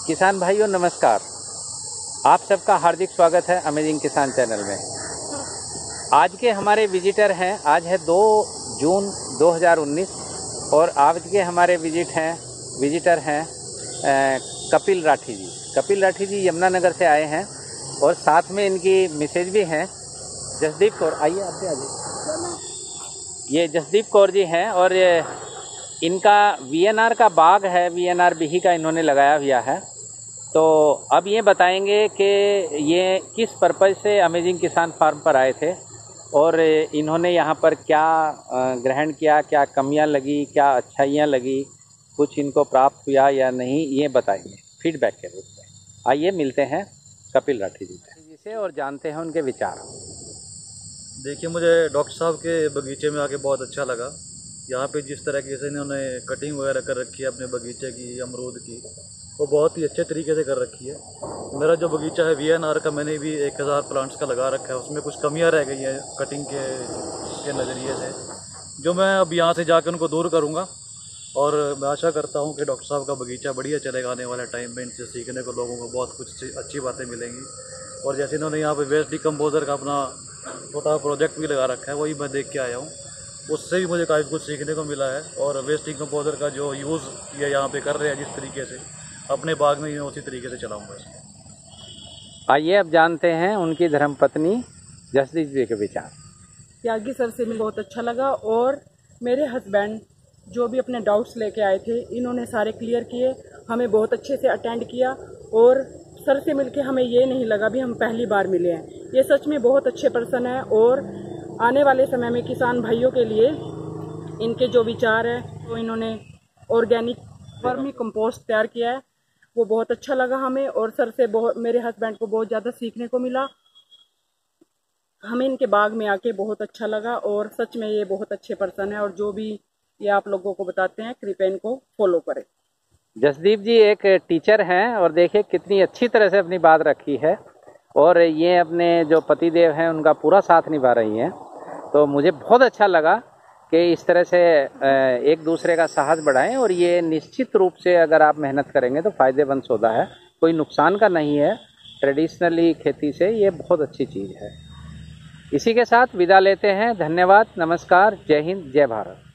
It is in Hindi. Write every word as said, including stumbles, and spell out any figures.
किसान भाइयों नमस्कार, आप सबका हार्दिक स्वागत है अमेजिंग किसान चैनल में। आज के हमारे विजिटर हैं, आज है दो जून दो हज़ार उन्नीस और आज के हमारे विजिट हैं विजिटर हैं कपिल राठी जी। कपिल राठी जी यमुना नगर से आए हैं और साथ में इनकी मिसेज भी हैं जसदीप कौर। आइए आप भी आइए। ये जसदीप कौर जी हैं और इनका वी एन आर का बाग है, वी एन आर बी का इन्होंने लगाया हुआ है। तो अब ये बताएंगे कि ये किस पर्पज़ से अमेजिंग किसान फार्म पर आए थे और इन्होंने यहाँ पर क्या ग्रहण किया, क्या कमियाँ लगी, क्या अच्छाइयाँ लगी, कुछ इनको प्राप्त हुआ या नहीं, ये बताएंगे फीडबैक के रूप में। आइए मिलते हैं कपिल राठी जी से और जानते हैं उनके विचार। देखिए, मुझे डॉक्टर साहब के बगीचे में आके बहुत अच्छा लगा। यहाँ पे जिस तरह से इन्होंने कटिंग वगैरह कर रखी है अपने बगीचे की, अमरूद की, वो बहुत ही अच्छे तरीके से कर रखी है। मेरा जो बगीचा है वी एन आर का, मैंने भी एक हज़ार प्लांट्स का लगा रखा है। उसमें कुछ कमियां रह गई हैं कटिंग के के नज़रिए से, जो मैं अब यहाँ से जाकर उनको दूर करूँगा। और मैं आशा करता हूँ कि डॉक्टर साहब का बगीचा बढ़िया चलेगा आने वाले टाइम में। इनसे सीखने को लोगों को बहुत कुछ अच्छी बातें मिलेंगी। और जैसे इन्होंने यहाँ पर वेस्ट डिकम्पोजर का अपना छोटा प्रोजेक्ट भी लगा रखा है, वही मैं देख के आया हूँ। उससे भी मुझे काफ़ी कुछ सीखने को मिला है। और वेस्ट डिकम्पोजर का जो यूज़ ये यहाँ पे कर रहे हैं जिस तरीके से, अपने बाग में ही उसी तरीके से चलाऊँगा इसको। आइए अब जानते हैं उनकी धर्मपत्नी जसदीप जी के विचार। त्यागी सर से मुझे बहुत अच्छा लगा और मेरे हस्बैंड जो भी अपने डाउट्स लेके आए थे, इन्होंने सारे क्लियर किए, हमें बहुत अच्छे से अटेंड किया। और सर से मिलके हमें ये नहीं लगा भी हम पहली बार मिले हैं। ये सच में बहुत अच्छे पर्सन है और आने वाले समय में किसान भाइयों के लिए इनके जो विचार है, वो इन्होंने ऑर्गेनिक वर्मी कंपोस्ट तैयार किया है, वो बहुत अच्छा लगा हमें। और सर से बहुत, मेरे हस्बैंड को बहुत ज़्यादा सीखने को मिला। हमें इनके बाग में आके बहुत अच्छा लगा और सच में ये बहुत अच्छे पर्सन है। और जो भी ये आप लोगों को बताते हैं, कृपया इनको फॉलो करें। जसदीप जी एक टीचर हैं और देखिए कितनी अच्छी तरह से अपनी बात रखी है और ये अपने जो पतिदेव हैं उनका पूरा साथ निभा रही हैं। तो मुझे बहुत अच्छा लगा कि इस तरह से एक दूसरे का साहस बढ़ाएं और ये निश्चित रूप से अगर आप मेहनत करेंगे तो फ़ायदेमंद सौदा है, कोई नुकसान का नहीं है। ट्रेडिशनली खेती से ये बहुत अच्छी चीज़ है। इसी के साथ विदा लेते हैं। धन्यवाद, नमस्कार, जय हिंद, जय भारत।